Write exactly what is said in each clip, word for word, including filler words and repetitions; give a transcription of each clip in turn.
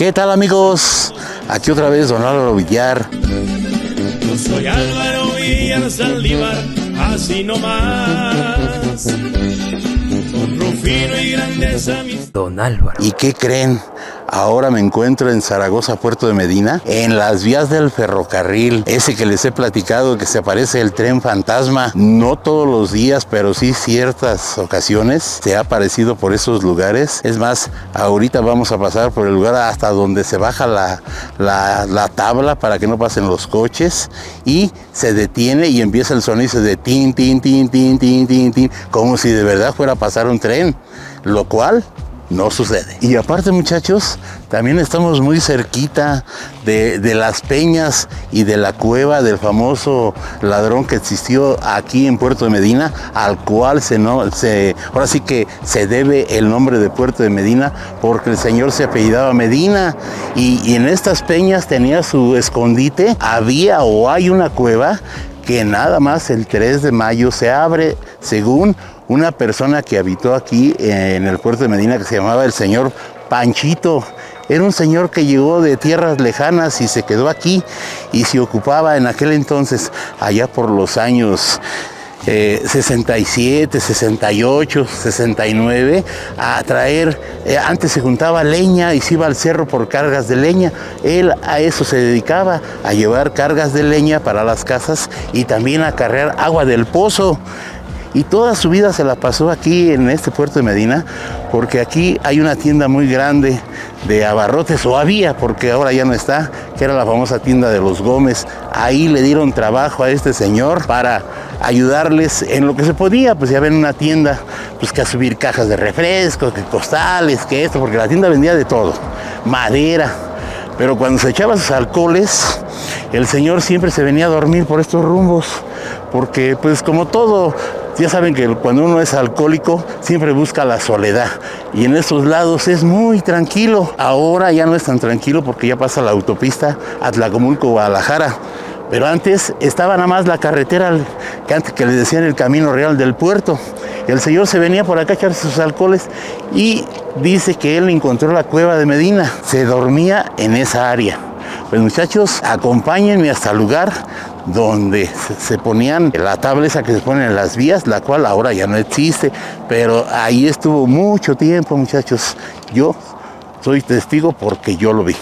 ¿Qué tal, amigos? Aquí otra vez don Álvaro Villar. Yo soy Álvaro Villar Saldívar, así nomás, con Rufino y grandes amigos. Don Álvaro. ¿Y qué creen? Ahora me encuentro en Zaragoza, Puerto de Medina, en las vías del ferrocarril, ese que les he platicado, que se aparece el tren fantasma. No todos los días, pero sí ciertas ocasiones se ha aparecido por esos lugares. Es más, ahorita vamos a pasar por el lugar hasta donde se baja la, la, la tabla para que no pasen los coches, y se detiene y empieza el sonido de tin, tin, tin, tin, tin, tin, tin, como si de verdad fuera a pasar un tren, lo cual no sucede. Y aparte, muchachos, también estamos muy cerquita de, de las peñas y de la cueva del famoso ladrón que existió aquí en Puerto de Medina, al cual se no se ahora sí que se debe el nombre de Puerto de Medina, porque el señor se apellidaba Medina, y, y en estas peñas tenía su escondite. Había o hay una cueva que nada más el tres de mayo se abre, según una persona que habitó aquí en el Puerto de Medina, que se llamaba el señor Panchito. Era un señor que llegó de tierras lejanas y se quedó aquí, y se ocupaba en aquel entonces, allá por los años eh, sesenta y siete, sesenta y ocho, sesenta y nueve, a traer, eh, antes se juntaba leña y se iba al cerro por cargas de leña. Él a eso se dedicaba, a llevar cargas de leña para las casas y también a cargar agua del pozo. Y toda su vida se la pasó aquí en este Puerto de Medina, porque aquí hay una tienda muy grande de abarrotes, o había, porque ahora ya no está, que era la famosa tienda de los Gómez. Ahí le dieron trabajo a este señor para ayudarles en lo que se podía. Pues ya ven, una tienda, pues que a subir cajas de refrescos, que costales, que esto, porque la tienda vendía de todo, madera. Pero cuando se echaba sus alcoholes, el señor siempre se venía a dormir por estos rumbos, porque pues como todo, ya saben que cuando uno es alcohólico siempre busca la soledad, y en estos lados es muy tranquilo. Ahora ya no es tan tranquilo porque ya pasa la autopista Atlacomulco-Guadalajara, pero antes estaba nada más la carretera que antes que le decían el camino real del puerto. El señor se venía por acá a echar sus alcoholes, y dice que él encontró la cueva de Medina. Se dormía en esa área. Pues muchachos, acompáñenme hasta el lugar donde se ponían la tabla esa que se pone en las vías, la cual ahora ya no existe, pero ahí estuvo mucho tiempo, muchachos. Yo soy testigo porque yo lo vi.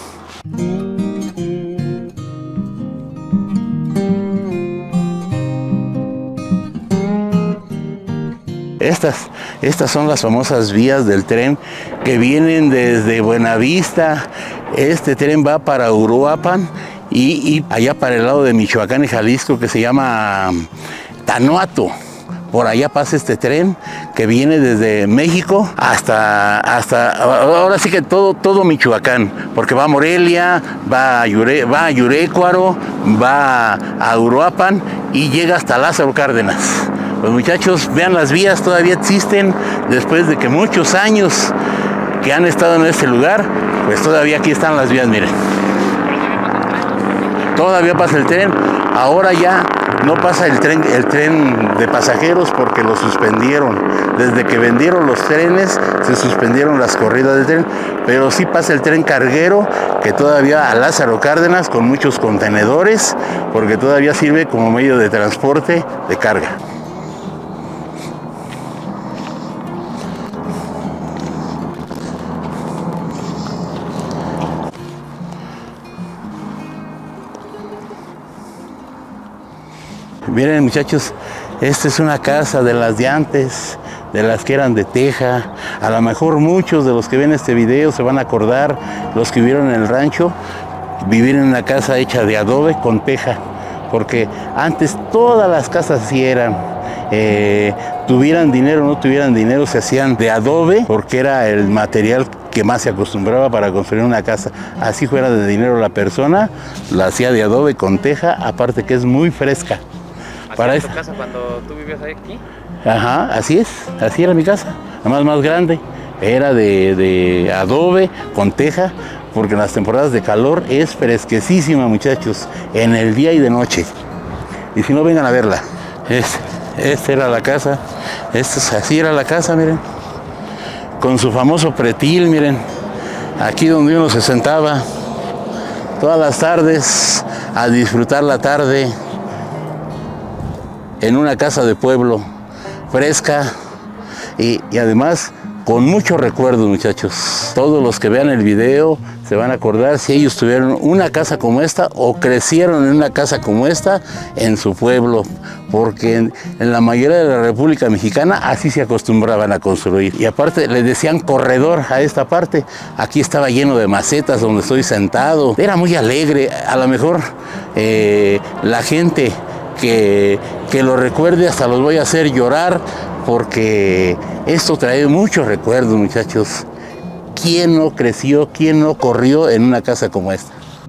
Estas, estas son las famosas vías del tren que vienen desde Buenavista. Este tren va para Uruapan y, y allá para el lado de Michoacán y Jalisco, que se llama Tanuato. Por allá pasa este tren que viene desde México hasta, hasta ahora sí que todo, todo Michoacán, porque va a Morelia, va a, Yure, va a Yurécuaro, va a Uruapan y llega hasta Lázaro Cárdenas. Pues muchachos, vean, las vías todavía existen después de que muchos años que han estado en este lugar, pues todavía aquí están las vías, miren. Todavía pasa el tren. Ahora ya no pasa el tren, el tren de pasajeros, porque lo suspendieron. Desde que vendieron los trenes se suspendieron las corridas de tren, pero sí pasa el tren carguero, que todavía a Lázaro Cárdenas, con muchos contenedores, porque todavía sirve como medio de transporte de carga. Miren, muchachos, esta es una casa de las de antes, de las que eran de teja. A lo mejor muchos de los que ven este video se van a acordar, los que vivieron en el rancho, vivir en una casa hecha de adobe con teja, porque antes todas las casas así eran. Eh, tuvieran dinero o no tuvieran dinero, se hacían de adobe, porque era el material que más se acostumbraba para construir una casa. Así fuera de dinero la persona, la hacía de adobe con teja, aparte que es muy fresca. ¿Para tu casa cuando tú vivías aquí? Ajá, así es, así era mi casa, nada más más grande. Era de, de adobe con teja, porque en las temporadas de calor es fresquecísima, muchachos, en el día y de noche. Y si no, vengan a verla. Es, esta era la casa, esta, así era la casa, miren, con su famoso pretil, miren. aquí donde uno se sentaba todas las tardes a disfrutar la tarde en una casa de pueblo, fresca y, y además con muchos recuerdos, muchachos. Todos los que vean el video se van a acordar si ellos tuvieron una casa como esta o crecieron en una casa como esta en su pueblo, porque en, en la mayoría de la República Mexicana así se acostumbraban a construir. Y aparte le decían corredor a esta parte. Aquí estaba lleno de macetas donde estoy sentado. Era muy alegre. A lo mejor eh, la gente que, que lo recuerde hasta los voy a hacer llorar, porque esto trae muchos recuerdos, muchachos. ¿Quién no creció, quién no corrió en una casa como esta?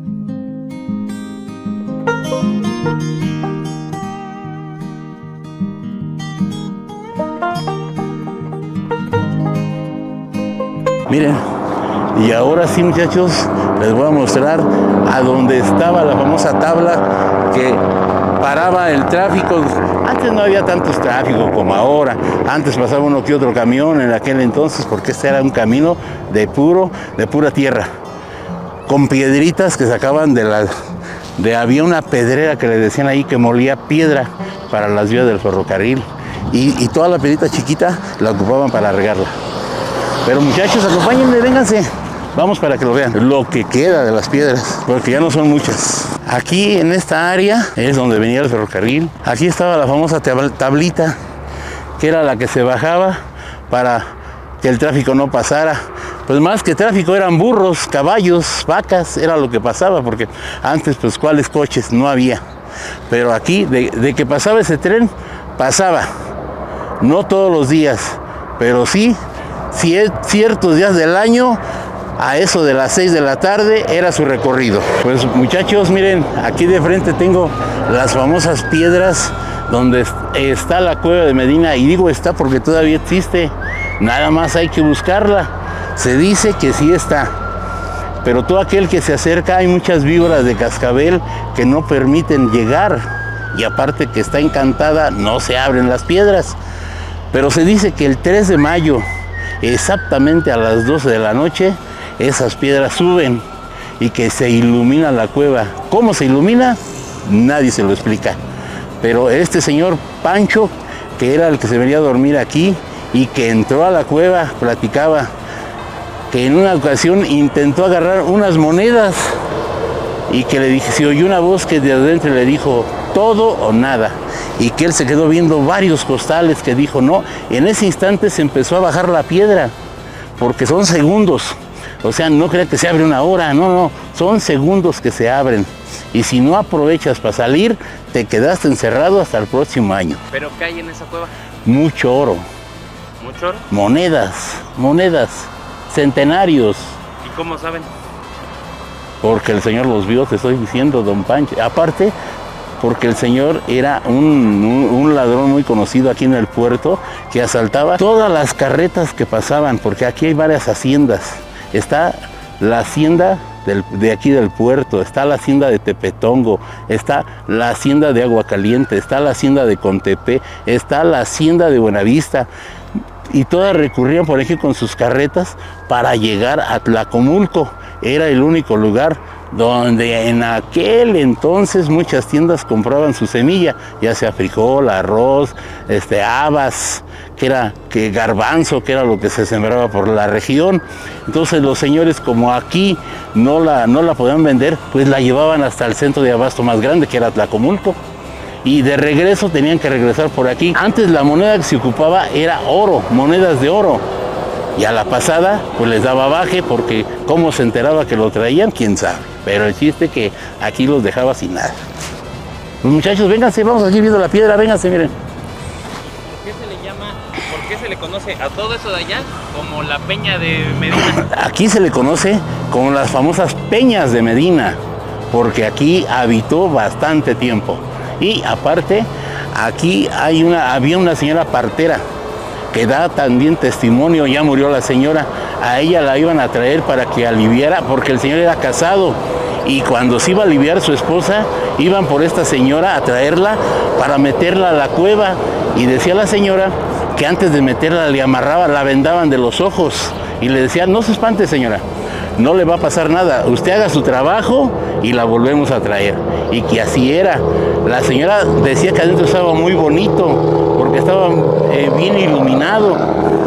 Miren, y ahora sí, muchachos, les voy a mostrar a donde estaba la famosa tabla que paraba el tráfico. Antes no había tantos tráficos como ahora. Antes pasaba uno que otro camión en aquel entonces, porque este era un camino de puro, de pura tierra, con piedritas que sacaban de la, de había una pedrera que le decían ahí que molía piedra para las vías del ferrocarril, y, y toda la piedrita chiquita la ocupaban para regarla. Pero muchachos, acompáñenme, vénganse. Vamos para que lo vean, lo que queda de las piedras, porque ya no son muchas. Aquí en esta área es donde venía el ferrocarril. Aquí estaba la famosa tablita, que era la que se bajaba para que el tráfico no pasara. Pues más que tráfico eran burros, caballos, vacas, era lo que pasaba, porque antes pues cuáles coches no había. Pero aquí, de, de que pasaba ese tren, pasaba. No todos los días, pero sí, sí ciertos días del año. A eso de las seis de la tarde era su recorrido. Pues muchachos, miren, aquí de frente tengo las famosas piedras donde está la cueva de Medina, y digo está porque todavía existe, nada más hay que buscarla. Se dice que sí está, pero todo aquel que se acerca, hay muchas víboras de cascabel que no permiten llegar, y aparte que está encantada, no se abren las piedras. Pero se dice que el tres de mayo, exactamente a las doce de la noche, esas piedras suben y que se ilumina la cueva. ¿Cómo se ilumina? Nadie se lo explica. Pero este señor Pancho, que era el que se venía a dormir aquí y que entró a la cueva, platicaba que en una ocasión intentó agarrar unas monedas y que le dije, se oyó una voz que de adentro le dijo todo o nada, y que él se quedó viendo varios costales que dijo no. En ese instante se empezó a bajar la piedra, porque son segundos. O sea, no crea que se abre una hora, no, no, son segundos que se abren. Y si no aprovechas para salir, te quedaste encerrado hasta el próximo año. ¿Pero qué hay en esa cueva? Mucho oro. ¿Mucho oro? Monedas, monedas, centenarios. ¿Y cómo saben? Porque el señor los vio, te estoy diciendo, don Pancho. Aparte, porque el señor era un, un, un ladrón muy conocido aquí en el puerto, que asaltaba todas las carretas que pasaban, porque aquí hay varias haciendas. Está la hacienda del, de aquí del puerto, está la hacienda de Tepetongo, está la hacienda de Agua Caliente, está la hacienda de Contepé, está la hacienda de Buenavista, y todas recurrían por ejemplo con sus carretas para llegar a Tlacomulco. Era el único lugar donde en aquel entonces muchas tiendas compraban su semilla, ya sea frijol, arroz, este, habas, que era que garbanzo, que era lo que se sembraba por la región. Entonces los señores, como aquí no la, no la podían vender, pues la llevaban hasta el centro de abasto más grande, que era Tlacomulco. Y de regreso tenían que regresar por aquí. Antes la moneda que se ocupaba era oro, monedas de oro. Y a la pasada, pues les daba baje, porque cómo se enteraba que lo traían, quién sabe. Pero el chiste que aquí los dejaba sin nada. Pues muchachos, vénganse, vamos aquí viendo la piedra, vénganse, miren. ¿Por qué se le llama, por qué se le conoce a todo eso de allá como la Peña de Medina? Aquí se le conoce como las famosas Peñas de Medina, porque aquí habitó bastante tiempo. Y aparte, aquí hay una, había una señora partera que da también testimonio, ya murió la señora, a ella la iban a traer para que aliviara, porque el señor era casado, y cuando se iba a aliviar su esposa, iban por esta señora a traerla para meterla a la cueva, y decía la señora que antes de meterla le amarraban, la vendaban de los ojos, y le decían, no se espante señora, no le va a pasar nada, usted haga su trabajo y la volvemos a traer. Y que así era. La señora decía que adentro estaba muy bonito, porque estaba eh, bien iluminado.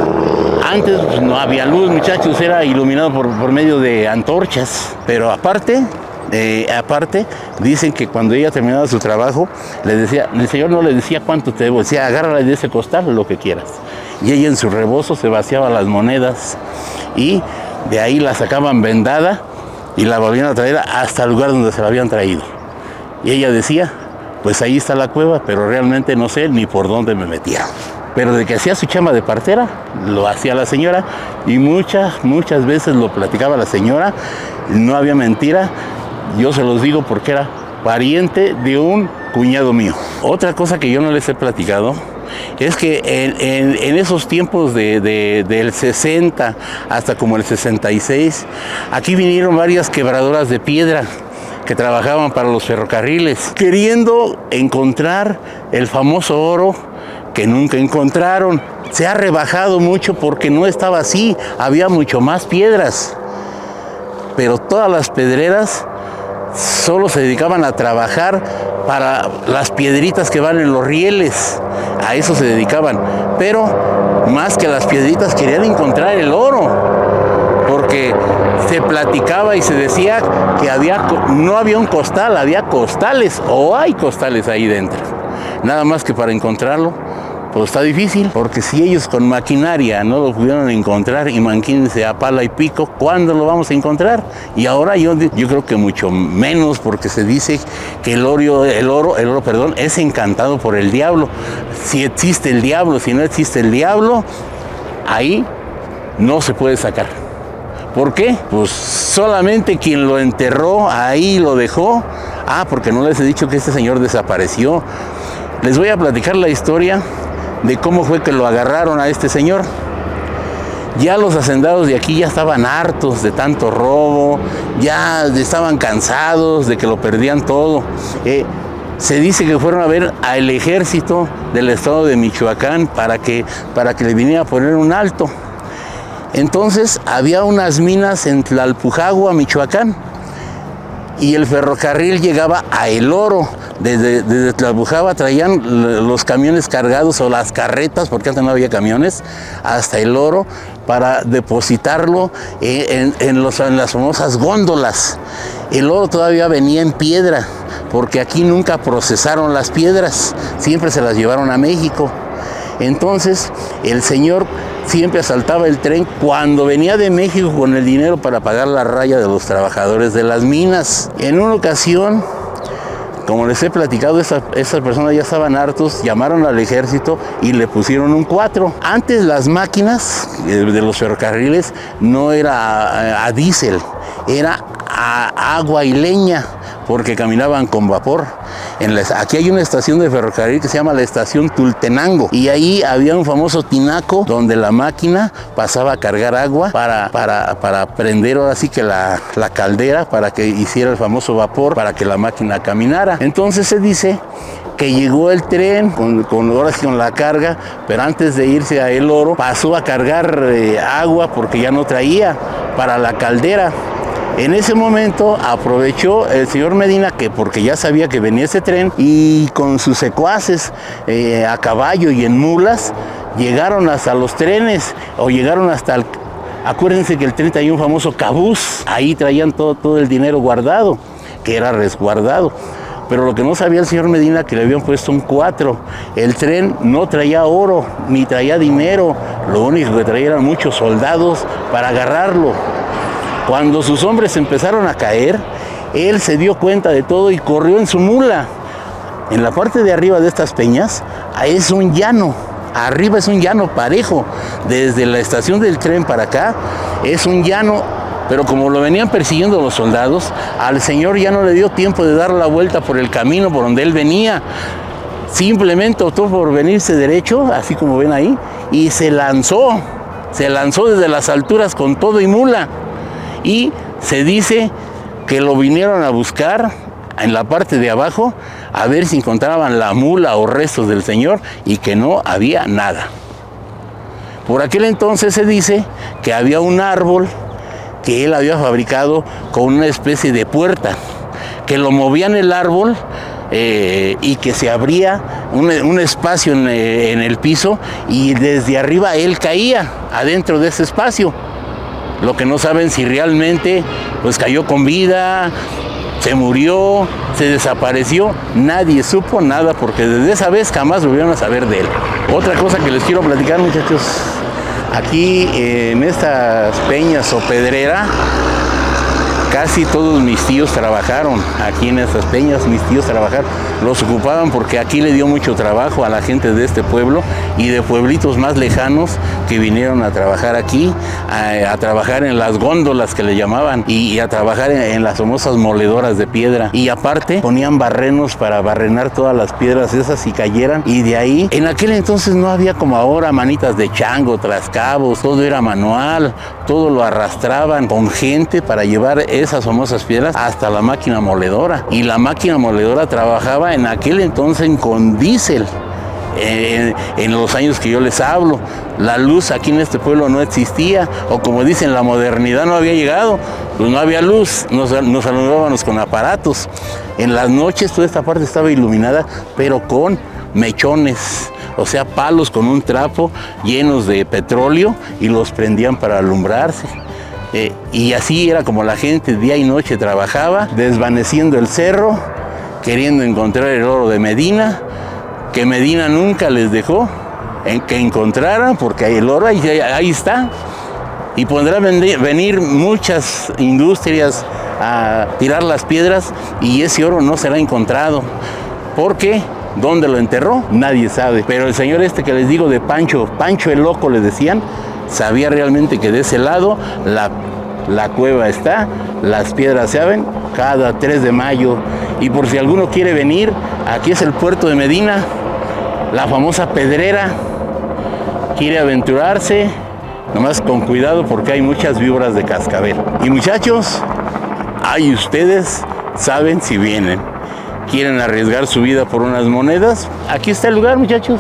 Antes pues, no había luz, muchachos, era iluminado por, por medio de antorchas. Pero aparte, eh, aparte, dicen que cuando ella terminaba su trabajo, le decía, el señor no le decía cuánto te debo, decía, agárrala de ese costal, lo que quieras. Y ella en su rebozo se vaciaba las monedas y de ahí la sacaban vendada y la volvían a traer hasta el lugar donde se la habían traído. Y ella decía, pues ahí está la cueva, pero realmente no sé ni por dónde me metía. Pero de que hacía su chamba de partera, lo hacía la señora, y muchas, muchas veces lo platicaba la señora, no había mentira, yo se los digo porque era pariente de un cuñado mío. Otra cosa que yo no les he platicado, es que en, en, en esos tiempos de, de, del sesenta hasta como el sesenta y seis, aquí vinieron varias quebradoras de piedra que trabajaban para los ferrocarriles, queriendo encontrar el famoso oro que nunca encontraron. Se ha rebajado mucho porque no estaba así, había mucho más piedras. Pero todas las pedreras solo se dedicaban a trabajar para las piedritas que van en los rieles, a eso se dedicaban. Pero más que las piedritas querían encontrar el oro, porque se platicaba y se decía que había, no había un costal, había costales, o hay costales ahí dentro. Nada más que para encontrarlo, pues está difícil, porque si ellos con maquinaria no lo pudieron encontrar, imagínense a pala y pico, ¿cuándo lo vamos a encontrar? Y ahora yo, yo creo que mucho menos, porque se dice que el oro, el oro, el oro, perdón, es encantado por el diablo. Si existe el diablo, si no existe el diablo, ahí no se puede sacar. ¿Por qué? Pues solamente quien lo enterró, ahí lo dejó. Ah, porque no les he dicho que este señor desapareció. Les voy a platicar la historia de cómo fue que lo agarraron a este señor. Ya los hacendados de aquí ya estaban hartos de tanto robo, ya estaban cansados de que lo perdían todo. Eh, se dice que fueron a ver al ejército del estado de Michoacán para que, para que le viniera a poner un alto. Entonces había unas minas en Tlalpujagua, Michoacán, y el ferrocarril llegaba a El Oro. Desde, desde Tlalpujagua traían los camiones cargados o las carretas, porque antes no había camiones, hasta El Oro para depositarlo en, en, los, en las famosas góndolas. El oro todavía venía en piedra, porque aquí nunca procesaron las piedras, siempre se las llevaron a México. Entonces el señor siempre asaltaba el tren cuando venía de México con el dinero para pagar la raya de los trabajadores de las minas. En una ocasión, como les he platicado, esas, esas personas ya estaban hartos, llamaron al ejército y le pusieron un cuatro. Antes las máquinas de, de los ferrocarriles no era a, a diésel, era a agua y leña, porque caminaban con vapor. En la, aquí hay una estación de ferrocarril que se llama la estación Tultenango, y ahí había un famoso tinaco donde la máquina pasaba a cargar agua para, para, para prender ahora sí que la, la caldera, para que hiciera el famoso vapor, para que la máquina caminara. Entonces se dice que llegó el tren con, con, ahora sí con la carga, pero antes de irse a El Oro pasó a cargar eh, agua porque ya no traía para la caldera. En ese momento aprovechó el señor Medina, que porque ya sabía que venía ese tren, y con sus secuaces eh, a caballo y en mulas, llegaron hasta los trenes, o llegaron hasta el... Acuérdense que el tren traía un famoso cabús, ahí traían todo, todo el dinero guardado, que era resguardado. Pero lo que no sabía el señor Medina, que le habían puesto un cuatro. El tren no traía oro, ni traía dinero, lo único que traía eran muchos soldados para agarrarlo. Cuando sus hombres empezaron a caer, él se dio cuenta de todo y corrió en su mula. En la parte de arriba de estas peñas es un llano, arriba es un llano parejo. Desde la estación del tren para acá es un llano, pero como lo venían persiguiendo los soldados, al señor ya no le dio tiempo de dar la vuelta por el camino por donde él venía. Simplemente optó por venirse derecho, así como ven ahí, y se lanzó, se lanzó desde las alturas con todo y mula. Y se dice que lo vinieron a buscar en la parte de abajo a ver si encontraban la mula o restos del señor, y que no había nada. Por aquel entonces se dice que había un árbol que él había fabricado con una especie de puerta, que lo movían el árbol eh, y que se abría un, un espacio en, eh, en el piso y desde arriba él caía adentro de ese espacio. Lo que no saben si realmente pues cayó con vida, se murió, se desapareció, nadie supo nada porque desde esa vez jamás volvieron a saber de él. Otra cosa que les quiero platicar, muchachos, aquí eh, en estas peñas o pedrera, casi todos mis tíos trabajaron aquí en estas peñas, mis tíos trabajaron, los ocupaban porque aquí le dio mucho trabajo a la gente de este pueblo y de pueblitos más lejanos que vinieron a trabajar aquí, a, a trabajar en las góndolas que le llamaban y, y a trabajar en, en las famosas moledoras de piedra. Y aparte ponían barrenos para barrenar todas las piedras esas y cayeran, y de ahí, en aquel entonces no había como ahora manitas de chango, trascabos, todo era manual, todo lo arrastraban con gente para llevar esas famosas piedras hasta la máquina moledora. Y la máquina moledora trabajaba en aquel entonces con diésel. En, en los años que yo les hablo, la luz aquí en este pueblo no existía, o como dicen, la modernidad no había llegado, pues no había luz, nos, nos alumbrábamos con aparatos. En las noches toda esta parte estaba iluminada, pero con mechones, o sea, palos con un trapo llenos de petróleo y los prendían para alumbrarse. Eh, y así era como la gente día y noche trabajaba, desvaneciendo el cerro, queriendo encontrar el oro de Medina, que Medina nunca les dejó en que encontraran, porque el oro ahí, ahí está. Y podrán venir muchas industrias a tirar las piedras y ese oro no será encontrado. Porque ¿dónde lo enterró? Nadie sabe. Pero el señor este que les digo de Pancho, Pancho el Loco le decían, sabía realmente que de ese lado la, la cueva está, las piedras se abren cada tres de mayo. Y por si alguno quiere venir, aquí es el puerto de Medina, la famosa pedrera. Quiere aventurarse, nomás con cuidado porque hay muchas víboras de cascabel. Y muchachos, ahí ustedes saben si vienen, quieren arriesgar su vida por unas monedas, aquí está el lugar, muchachos.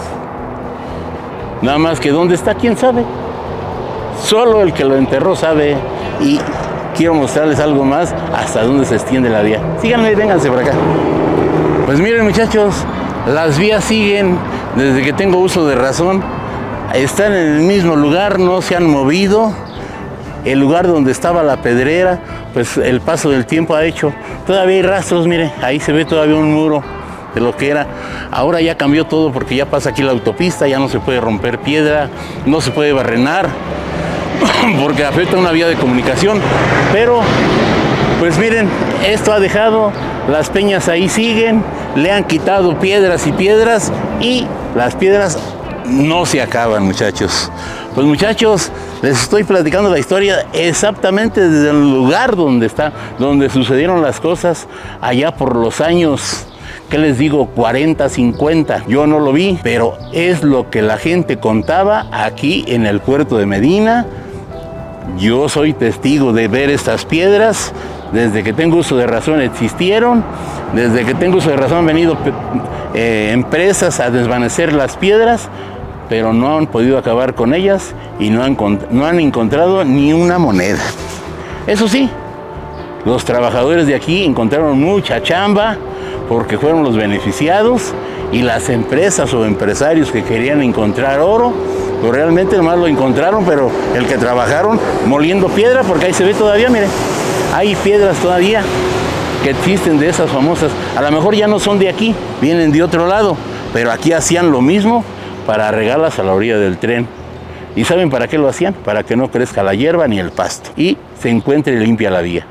Nada más que dónde está, quién sabe. Solo el que lo enterró sabe. Y quiero mostrarles algo más hasta dónde se extiende la vía. Síganme, vénganse por acá. Pues miren, muchachos, las vías siguen desde que tengo uso de razón. Están en el mismo lugar, no se han movido. El lugar donde estaba la pedrera, pues el paso del tiempo ha hecho. Todavía hay rastros, mire, ahí se ve todavía un muro de lo que era. Ahora ya cambió todo porque ya pasa aquí la autopista, ya no se puede romper piedra, no se puede barrenar, porque afecta una vía de comunicación. Pero, pues miren, esto ha dejado, las peñas ahí siguen, le han quitado piedras y piedras y las piedras no se acaban, muchachos. Pues muchachos, les estoy platicando la historia exactamente desde el lugar donde está, donde sucedieron las cosas, allá por los años, ¿qué les digo? cuarenta, cincuenta. Yo no lo vi, pero es lo que la gente contaba aquí en el puerto de Medina. Yo soy testigo de ver estas piedras. Desde que tengo uso de razón existieron. Desde que tengo uso de razón han venido eh, empresas a desvanecer las piedras, pero no han podido acabar con ellas y no han, no han encontrado ni una moneda. Eso sí, los trabajadores de aquí encontraron mucha chamba porque fueron los beneficiados, y las empresas o empresarios que querían encontrar oro, pues realmente nomás lo encontraron, pero el que trabajaron moliendo piedra, porque ahí se ve todavía, miren, hay piedras todavía que existen de esas famosas. A lo mejor ya no son de aquí, vienen de otro lado, pero aquí hacían lo mismo para regarlas a la orilla del tren. ¿Y saben para qué lo hacían? Para que no crezca la hierba ni el pasto y se encuentre limpia la vía.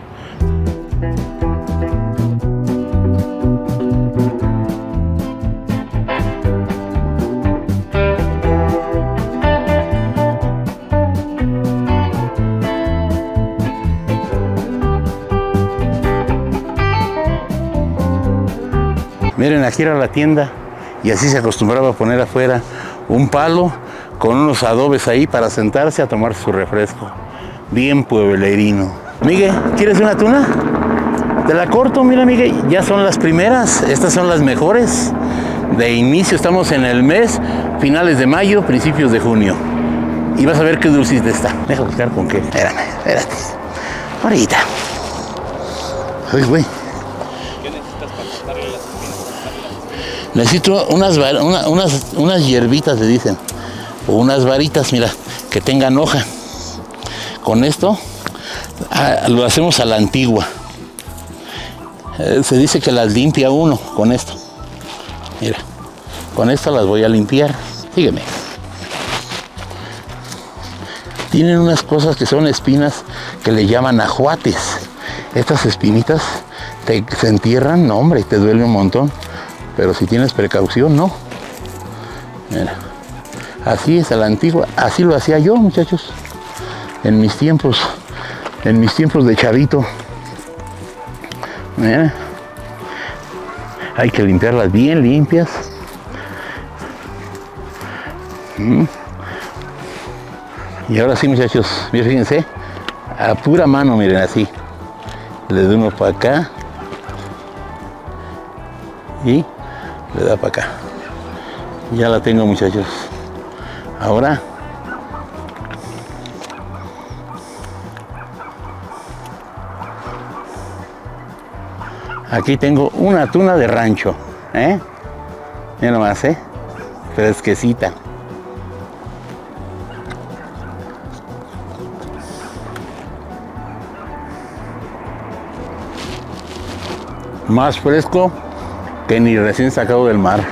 Miren, aquí era la tienda y así se acostumbraba a poner afuera un palo con unos adobes ahí para sentarse a tomar su refresco. Bien pueblerino. Miguel, ¿quieres una tuna? Te la corto, mira, Miguel, ya son las primeras, estas son las mejores. De inicio estamos en el mes, finales de mayo, principios de junio. Y vas a ver qué dulcita está. Deja buscar con qué. Espérame, espérate. Ahorita. Uy, güey. ¿Qué necesitas para cortarle las espinas? Necesito unas, una, unas, unas hierbitas, le dicen. O unas varitas, mira, que tengan hoja. Con esto ah, lo hacemos a la antigua. Eh, se dice que las limpia uno con esto. Mira, con esto las voy a limpiar. Sígueme. Tienen unas cosas que son espinas que le llaman ajuates. Estas espinitas te, se entierran, no hombre, te duele un montón. Pero si tienes precaución, no. Mira, así es a la antigua. Así lo hacía yo, muchachos. En mis tiempos, en mis tiempos de chavito. Mira. Hay que limpiarlas bien limpias. Mm. Y ahora sí, muchachos, fíjense, a pura mano, miren, así. Le doy uno para acá y le da para acá. Ya la tengo, muchachos. Ahora aquí tengo una tuna de rancho, ¿eh? Mira nomás, ¿eh? Fresquecita. Más fresco que ni recién sacado del mar.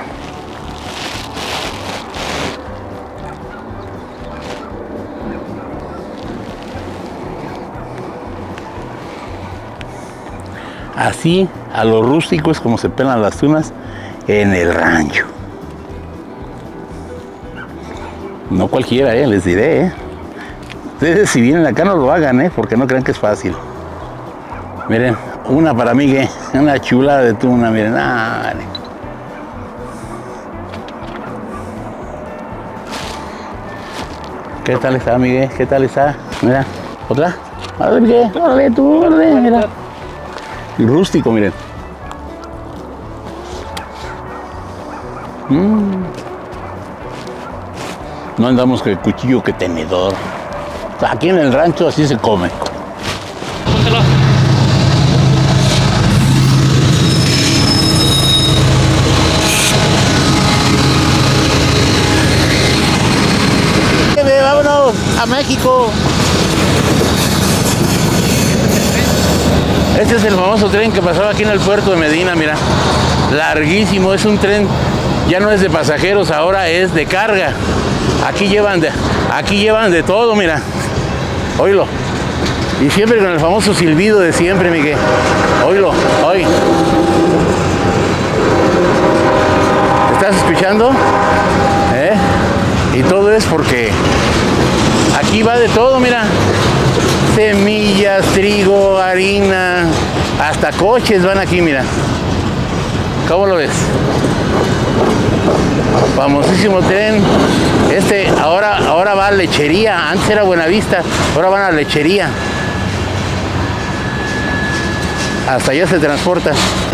Así, a lo rústico es como se pelan las tunas en el rancho. No cualquiera, eh, les diré, eh. Ustedes si vienen acá no lo hagan, eh, porque no crean que es fácil. Miren, una para mí, que una chulada de tuna, miren. Ah, vale. ¿Qué tal está, Miguel? ¿Qué tal está? Mira, otra. Órale, Miguel, órale tú, órale, mira. Y rústico, miren. Mm. No andamos que cuchillo que tenedor. O sea, aquí en el rancho así se come. Póntelo. Vámonos a México. Este es el famoso tren que pasaba aquí en el puerto de Medina, mira. Larguísimo, es un tren, ya no es de pasajeros, ahora es de carga. Aquí llevan de, aquí llevan de todo, mira. Oílo. Y siempre con el famoso silbido de siempre, Miguel. Oílo, oí. ¿Estás escuchando? ¿Eh? Y todo es porque aquí va de todo, mira. Semillas, trigo, harina, hasta coches van aquí, mira. ¿Cómo lo ves? Famosísimo tren. Este ahora, ahora va a lechería. Antes era Buenavista, ahora van a lechería. Hasta allá se transporta.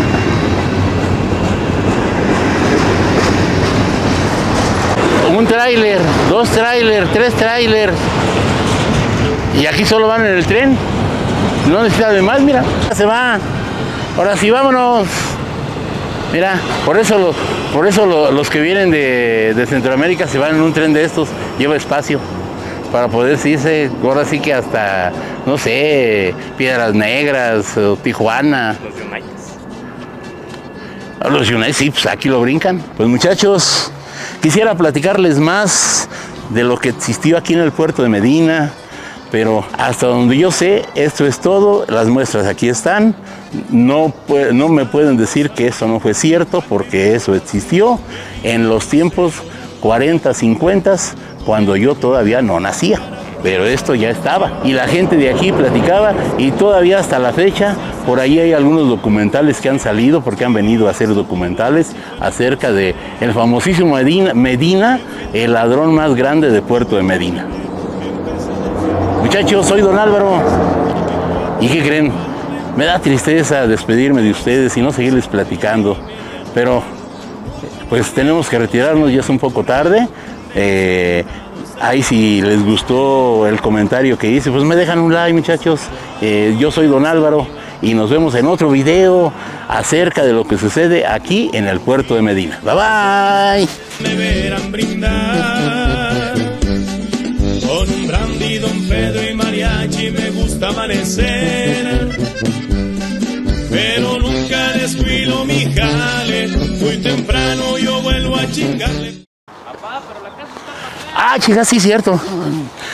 Un tráiler, dos tráiler, tres tráiler. Y aquí solo van en el tren. No necesita de más, mira. Se va. Ahora sí, vámonos. Mira, por eso, lo, por eso lo, los que vienen de, de Centroamérica se van en un tren de estos. Lleva espacio para poder irse. Ahora sí que hasta, no sé, Piedras Negras, o Tijuana. Los Unites. Los United, sí, pues aquí lo brincan. Pues muchachos, quisiera platicarles más de lo que existió aquí en el puerto de Medina. Pero hasta donde yo sé, esto es todo. Las muestras aquí están. No, no me pueden decir que eso no fue cierto, porque eso existió en los tiempos cuarenta, cincuenta, cuando yo todavía no nacía. Pero esto ya estaba. Y la gente de aquí platicaba, y todavía hasta la fecha, por ahí hay algunos documentales que han salido, porque han venido a hacer documentales acerca de el famosísimo Medina, Medina, el ladrón más grande de Puerto de Medina. Muchachos, soy Don Álvaro. ¿Y qué creen? Me da tristeza despedirme de ustedes y no seguirles platicando. Pero, pues tenemos que retirarnos, ya es un poco tarde. Eh, Ahí si les gustó el comentario que hice, pues me dejan un like, muchachos. Eh, yo soy Don Álvaro y nos vemos en otro video acerca de lo que sucede aquí en el puerto de Medina. Bye bye. Me verán brindar con un brandy, Don Pedro y mariachi. Me gusta amanecer, pero nunca descuido mi jale. Muy temprano yo vuelvo a chingarle. Papá, pero la casa está para acá. Ah, chicas, sí, cierto.